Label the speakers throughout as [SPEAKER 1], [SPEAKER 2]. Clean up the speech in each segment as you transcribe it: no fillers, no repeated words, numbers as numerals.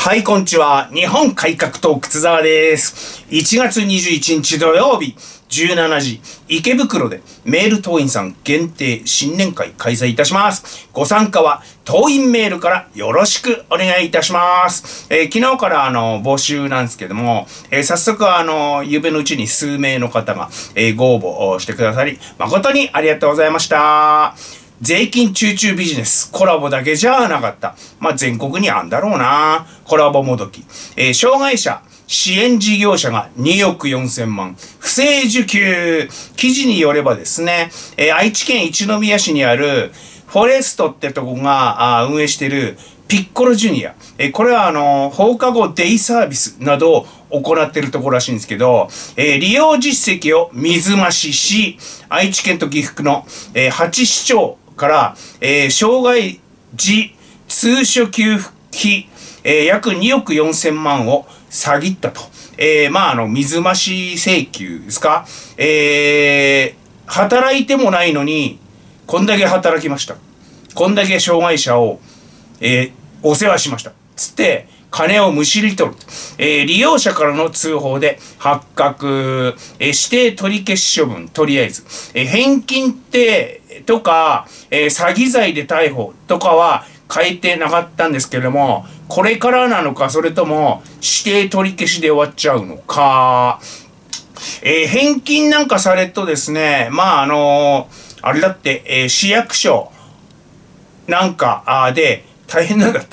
[SPEAKER 1] はい、こんにちは。日本改革党靴沢です。1月21日土曜日、17時、池袋でメール党員さん限定新年会開催いたします。ご参加は党員メールからよろしくお願いいたします。昨日から募集なんですけども、早速ゆうべのうちに数名の方が、ご応募してくださり、誠にありがとうございました。税金中々ビジネス、コラボだけじゃなかった。全国にあんだろうな。コラボもどき。障害者、支援事業者が2億4000万。不正受給。記事によればですね、愛知県一宮市にあるフォレストってとこが運営しているピッコロジュニア。これは放課後デイサービスなどを行っているところらしいんですけど、利用実績を水増しし、愛知県と岐阜の、8市町から、障害児通所給付費、約2億4000万を詐欺ったと。水増し請求ですか。働いてもないのに、こんだけ働きました。こんだけ障害者を、お世話しました。つって、金をむしり取る。利用者からの通報で発覚。指定取り消し処分、とりあえず。返金とか、詐欺罪で逮捕とかは書いてなかったんですけれども、これからなのか、それとも指定取り消しで終わっちゃうのか。返金なんかされるとですね、あれだって、市役所なんかで大変なんだって、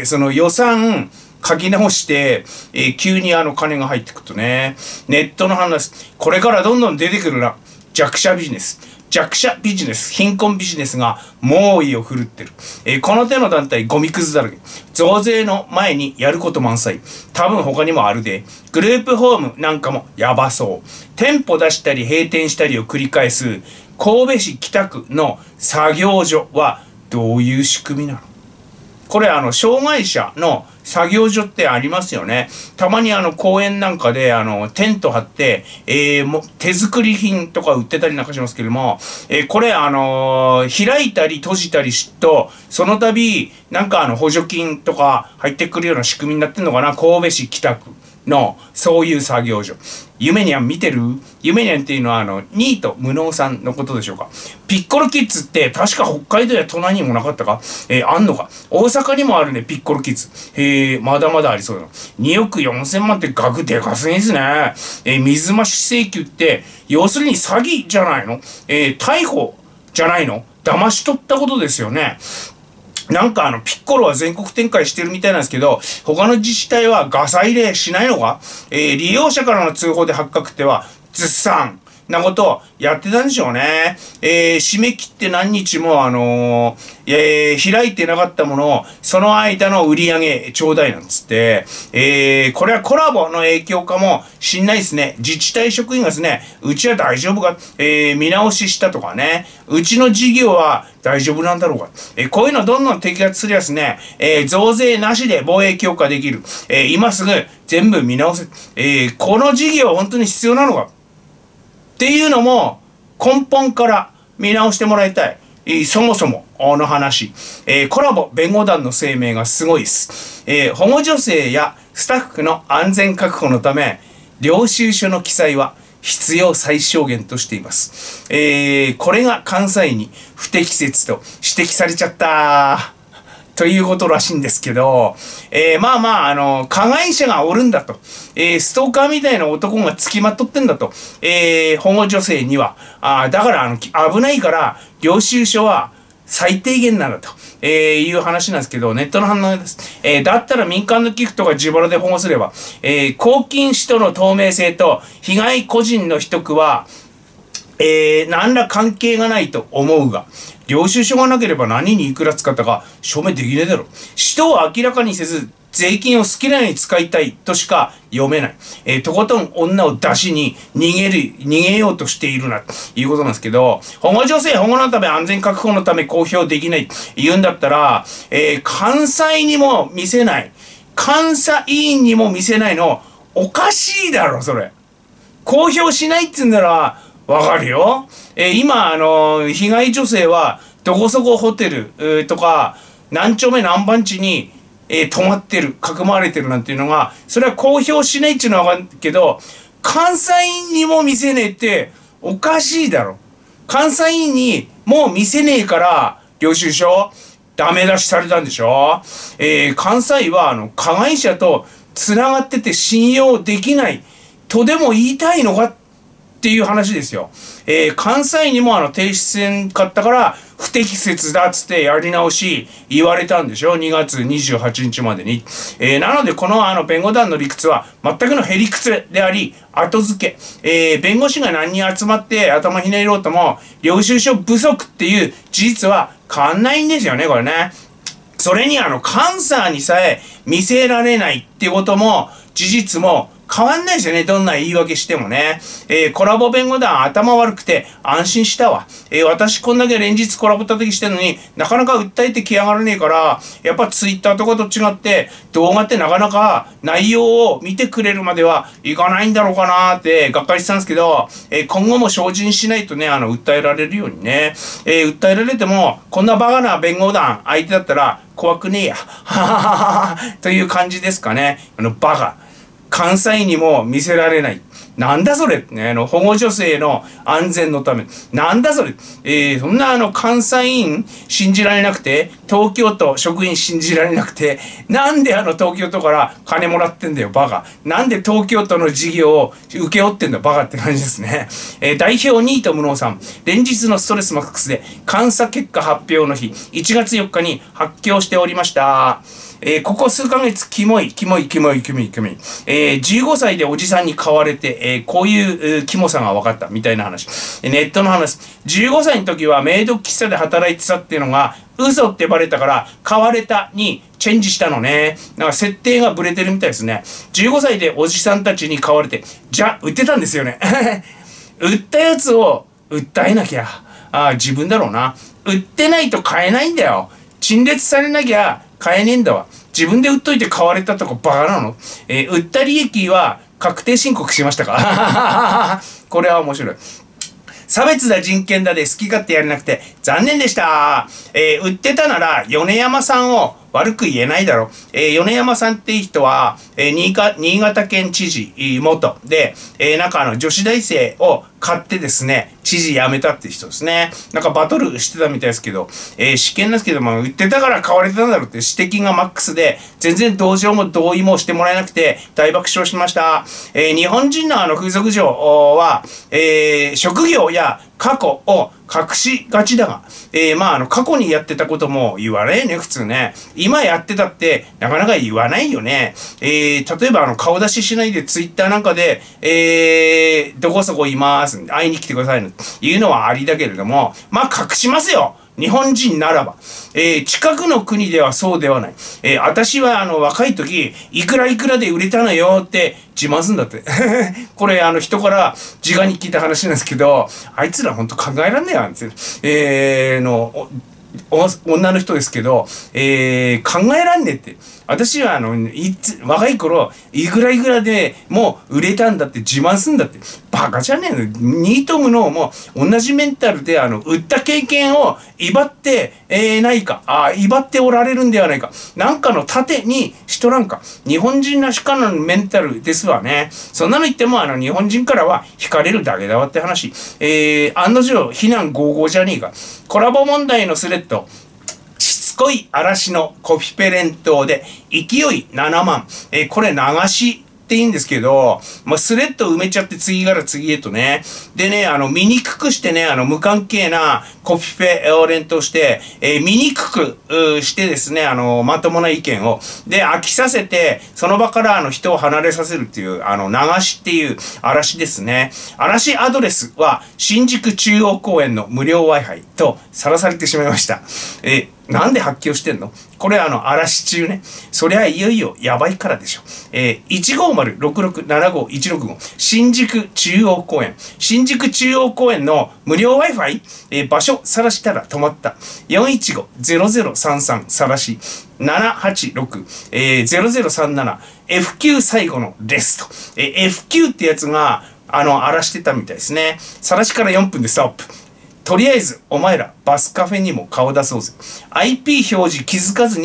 [SPEAKER 1] その予算書き直して、急に金が入ってくるとね、ネットの話、これからどんどん出てくるな。弱者ビジネス、貧困ビジネスが猛威を振るってる。この手の団体、ゴミくずだらけ。増税の前にやること満載。多分他にもあるで。グループホームなんかもやばそう。店舗出したり閉店したりを繰り返す、神戸市北区の作業所はどういう仕組みなの？これ障害者の作業所ってありますよね。たまに公園なんかでテント張って、手作り品とか売ってたりなんかしますけども、これ開いたり閉じたりすると、その度、なんか補助金とか入ってくるような仕組みになってんのかな。神戸市北区の、そういう作業所。夢にゃん見てる？夢にゃんっていうのはニート無能さんのことでしょうか。ピッコロキッズって確か北海道や都内にもなかったか？あんのか？大阪にもあるね、ピッコロキッズ。まだまだありそうだな。2億4000万って額でかすぎですね。水増し請求って、要するに詐欺じゃないの？逮捕じゃないの？騙し取ったことですよね。なんかピッコロは全国展開してるみたいなんですけど、他の自治体はガサ入れしないのか？利用者からの通報で発覚っては、ずっさんなことをやってたんでしょうね。締め切って何日も開いてなかったものを、その間の売り上げちょうだいなんつって、これはコラボの影響かもしんないですね。自治体職員がですね、うちは大丈夫か、見直ししたとかね、うちの事業は大丈夫なんだろうか。こういうのどんどん摘発すりゃですね、増税なしで防衛強化できる。今すぐ全部見直せ。この事業は本当に必要なのかっていうのも根本から見直してもらいたい。そもそもの話。コラボ弁護団の声明がすごいです。保護女性やスタッフの安全確保のため、領収書の記載は必要最小限としています。これが関西に不適切と指摘されちゃった。ということらしいんですけど、加害者がおるんだと。ストーカーみたいな男が付きまとってんだと。保護女性には。だから危ないから、領収書は最低限なんだと。いう話なんですけど、ネットの反応です。だったら民間の寄付とか自腹で保護すれば、公金使途の透明性と被害個人の秘匿は、何ら関係がないと思うが、領収書がなければ何にいくら使ったか証明できねえだろ。使途を明らかにせず、税金を好きなように使いたいとしか読めない。とことん女を出しに逃げようとしているな、ということなんですけど、保護女性保護のため安全確保のため公表できない言うんだったら、関西にも見せない。監査委員にも見せないの、おかしいだろ、それ。公表しないって言うんなら、わかるよ。今、被害女性は、どこそこホテル、とか、何丁目何番地に止まってる、かくまわれてるなんていうのが、それは公表しないっていうのはわかるけど、監査院にも見せねえっておかしいだろ。監査院にもう見せねえから、領収書ダメ出しされたんでしょ。監査院は加害者と繋がってて信用できないとでも言いたいのかっていう話ですよ。監査院にも提出せんかったから不適切だっつってやり直し言われたんでしょ。2月28日までに。なのでこの弁護団の理屈は全くのへりくつであり、後付け。弁護士が何人集まって頭ひねろうとも、領収書不足っていう事実は変わんないんですよね、これね。それに監査にさえ見せられないってことも、事実も変わんないですよね。どんな言い訳してもね。コラボ弁護団頭悪くて安心したわ。私こんだけ連日コラボ叩きしてるのになかなか訴えてきやがらねえから、やっぱツイッターとかと違って動画ってなかなか内容を見てくれるまではいかないんだろうかなってがっかりしたんですけど、今後も精進しないとね、訴えられるようにね。訴えられても、こんなバカな弁護団相手だったら怖くねえや。ははははという感じですかね。バカ。監査院にも見せられない。なんだそれね、保護女性の安全のため。なんだそれ。そんな監査院信じられなくて、東京都職員信じられなくて、なんで東京都から金もらってんだよ、バカ。なんで東京都の事業を請け負ってんだ、バカって感じですね。代表ニート無能さん。連日のストレスマックスで、監査結果発表の日、1月4日に発表しておりました。ここ数ヶ月、キモい。15歳でおじさんに買われて、こういうキモさが分かったみたいな話。ネットの話。15歳の時はメイド喫茶で働いてたっていうのが、嘘ってバレたから、買われたにチェンジしたのね。なんか設定がブレてるみたいですね。15歳でおじさんたちに買われて、じゃあ、売ってたんですよね。売ったやつを訴えなきゃ。自分だろうな。売ってないと買えないんだよ。陳列されなきゃ、買えねえんだわ。自分で売っといて買われたとこバカなの。売った利益は確定申告しましたか。これは面白い。差別だ人権だで好き勝手やれなくて残念でした。売ってたなら米山さんを悪く言えないだろ。米山さんっていう人は、新潟県知事元で、なんか女子大生を買ってですね、知事辞めたっていう人ですね。なんかバトルしてたみたいですけど、試験ですけども、売ってたから買われてたんだろうって指摘がマックスで、全然同情も同意もしてもらえなくて大爆笑しました。日本人の風俗嬢は、職業や過去を隠しがちだが、過去にやってたことも言わないよね、普通ね。今やってたって、なかなか言わないよね。例えば顔出ししないでツイッターなんかで、どこそこいます。会いに来てくださいの。言うのはありだけれども、隠しますよ。日本人ならば。近くの国ではそうではない。私は若い時、いくらで売れたのよって自慢すんだって。これ人から直に聞いた話なんですけど、あいつらほんと考えらんねえやんって。女の人ですけど、考えらんねえって。私は若い頃、いくらでもう売れたんだって自慢すんだって。バカじゃねえの。ニート無能も同じメンタルで売った経験を威張って、ないか。威張っておられるんではないか。なんかの盾にしとらんか。日本人らしからぬメンタルですわね。そんなの言っても日本人からは惹かれるだけだわって話。案の定、非難合々じゃねえか。コラボ問題のスレッド。しつこい嵐のコピペ連投で勢い7万。これ流しっていいんですけど、スレッド埋めちゃって次から次へとね。でね、見にくくしてね、無関係なコピペを連投して、見にくくしてですね、まともな意見を。で、飽きさせて、その場から人を離れさせるっていう、流しっていう嵐ですね。嵐アドレスは、新宿中央公園の無料 Wi-Fi とさらされてしまいました。なんで発狂してんの？これ嵐中ね。そりゃいよいよやばいからでしょ。150-6675-165新宿中央公園。新宿中央公園の無料 Wi-Fi？場所晒したら止まった。415-0033晒し。786-0037 FQ 最後のレスト。FQ ってやつが荒らしてたみたいですね。晒しから4分でストップ。とりあえず、お前ら、バスカフェにも顔出そうぜ。IP 表示気づかずに、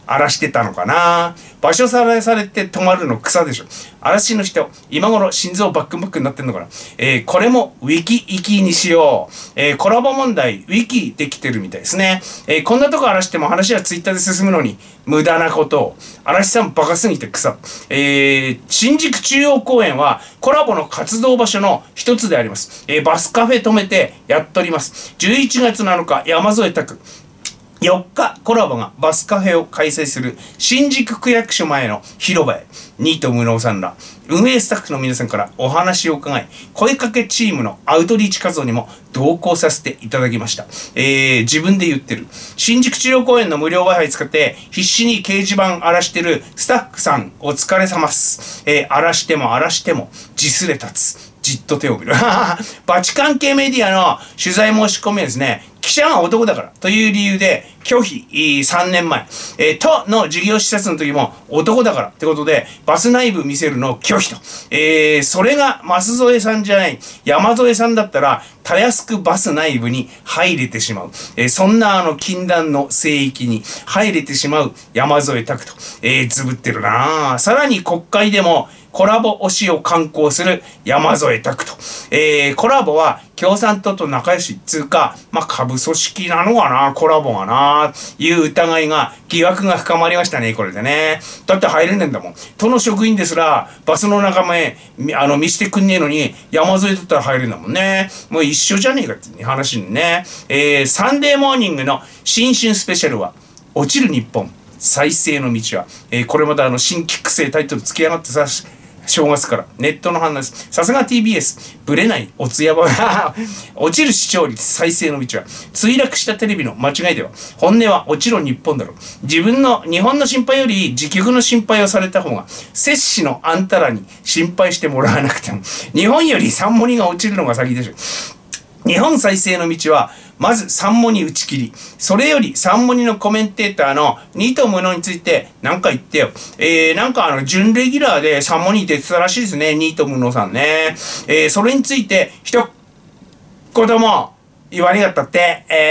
[SPEAKER 1] 荒らしてたのかな。場所さらされて止まるの草でしょ。嵐の人、今頃心臓バックバックになってんのかな。これもウィキイキにしよう。コラボ問題、ウィキできてるみたいですね。こんなとこ荒らしても話はツイッターで進むのに、無駄なことを。嵐さんバカすぎて草。新宿中央公園はコラボの活動場所の一つであります。バスカフェ止めてやっております。11月7日、山添拓。4日、コラボがバスカフェを開催する新宿区役所前の広場へ、ニート無能さんら、運営スタッフの皆さんからお話を伺い、声かけチームのアウトリーチ活動にも同行させていただきました。自分で言ってる。新宿中央公園の無料 Wi-Fi 使って必死に掲示板荒らしてるスタッフさん、お疲れ様っす。荒らしても荒らしても、地すれ立つ。じっと手を見る。バチ関係メディアの取材申し込みはですね、記者が男だからという理由で拒否、3年前、都の事業視察の時も男だからってことでバス内部見せるのを拒否と。それが舛添さんじゃない山添さんだったらたやすくバス内部に入れてしまう。そんな禁断の聖域に入れてしまう山添拓と。ずぶってるなぁ。さらに国会でもコラボ推しを敢行する山添拓と。コラボは共産党と仲良しっつうか、下部組織なのかな、コラボがな、いう疑いが、疑惑が深まりましたね、これでね。だって入れねえんだもん。都の職員ですら、バスの仲間へ、見してくんねえのに、山添だったら入れるんだもんね。もう一緒じゃねえかって話にね。サンデーモーニングの新春スペシャルは、落ちる日本、再生の道は、これまた新規育成タイトル付き上がってさ、正月からネットの反応です。さすが TBS、ぶれないおつやば落ちる視聴率再生の道は墜落したテレビの間違いでは、本音は落ちろ日本だろう。自分の日本の心配より自局の心配をされた方が、摂氏のあんたらに心配してもらわなくても、日本よりサンモニが落ちるのが先でしょ。日本再生の道は、まずサンモニ打ち切り。それよりサンモニのコメンテーターのニート無能について何か言ってよ。準レギュラーでサンモニ出てたらしいですね。ニート無能さんね。それについて一言も言われなかったって、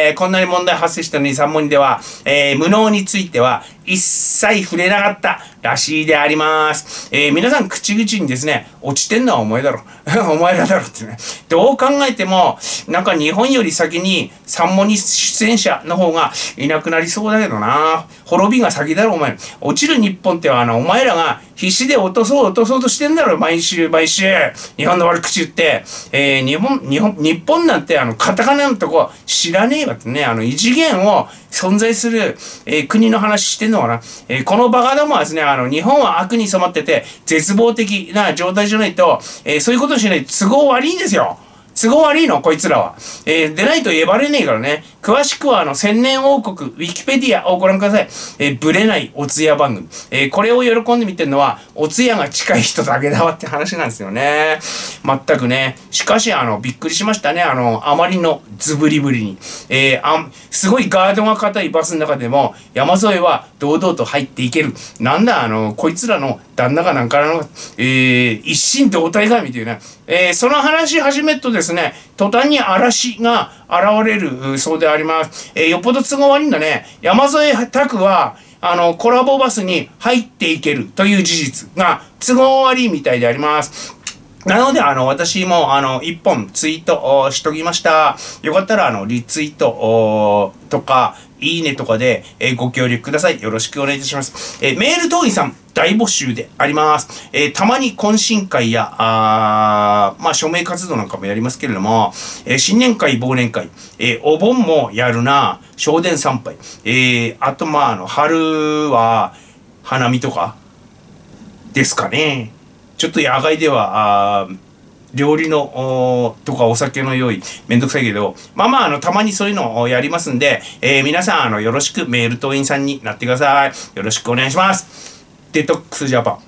[SPEAKER 1] こんなに問題発生したのにサンモニでは、無能については一切触れなかったらしいであります。皆さん口々にですね、落ちてんのはお前だろ。お前らだろってね。どう考えても、日本より先にサンモニ出演者の方がいなくなりそうだけどな。滅びが先だろ、お前。落ちる日本ってはお前らが必死で落とそうとしてんだろ、毎週。日本の悪口言って。日本なんてカタカナのとこ知らねえわってね。異次元を存在する、国の話してんのかな。このバカどもはですね、日本は悪に染まってて、絶望的な状態じゃないと、そういうことしないと都合悪いんですよ。都合悪いのこいつらは。でないと言ばれねえからね。詳しくは千年王国、ウィキペディアをご覧ください。ぶれないお通夜番組。これを喜んで見てるのは、お通夜が近い人だけだわって話なんですよね。全くね。しかし、びっくりしましたね。あまりのズブリブリに。すごいガードが硬いバスの中でも、山添は堂々と入っていける。なんだ、こいつらの旦那かなんかの、一心同体がみたいな。その話始めるとですね、途端に嵐が現れるそうであります。よっぽど都合悪いんだね。山添拓は、コラボバスに入っていけるという事実が都合悪いみたいであります。なので、私も、一本ツイートしときました。よかったら、リツイートとか、いいねとかで、ご協力ください。よろしくお願いいたします。メール党員さん、大募集であります。たまに懇親会や、署名活動なんかもやりますけれども、新年会、忘年会、お盆もやるな、正殿参拝、あと、春は、花見とか、ですかね。ちょっと野外では、料理の、とかお酒の用意、めんどくさいけど、たまにそういうのをやりますんで、皆さん、よろしくメール党員さんになってください。よろしくお願いします。デトックスジャパン。